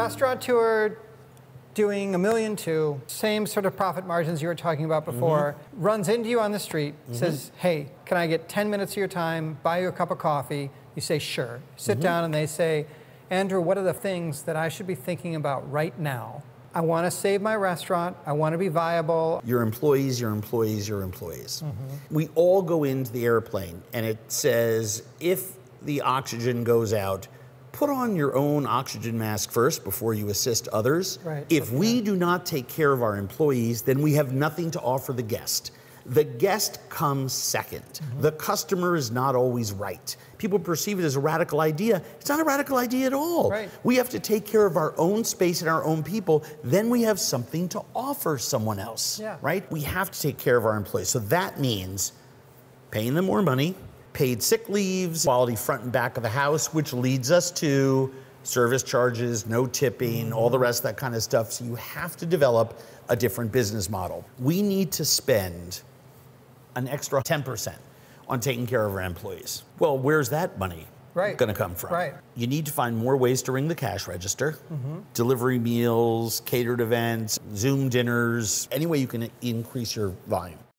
restaurateur doing $1.2 million, same sort of profit margins you were talking about before, runs into you on the street, says, hey, can I get 10 minutes of your time, buy you a cup of coffee? You say, sure. Sit down and they say, Andrew, what are the things that I should be thinking about right now? I want to save my restaurant. I want to be viable. Your employees, your employees, your employees. We all go into the airplane and it says, if the oxygen goes out, put on your own oxygen mask first before you assist others. Right. If we do not take care of our employees, then we have nothing to offer the guest. The guest comes second. The customer is not always right. People perceive it as a radical idea. It's not a radical idea at all. Right. We have to take care of our own space and our own people. Then we have something to offer someone else, right? We have to take care of our employees. So that means paying them more money, paid sick leaves, quality front and back of the house, which leads us to service charges, no tipping, all the rest of that kind of stuff. So you have to develop a different business model. We need to spend an extra 10% on taking care of our employees. Well, where's that money going to come from? Right. You need to find more ways to ring the cash register, delivery meals, catered events, Zoom dinners, any way you can increase your volume.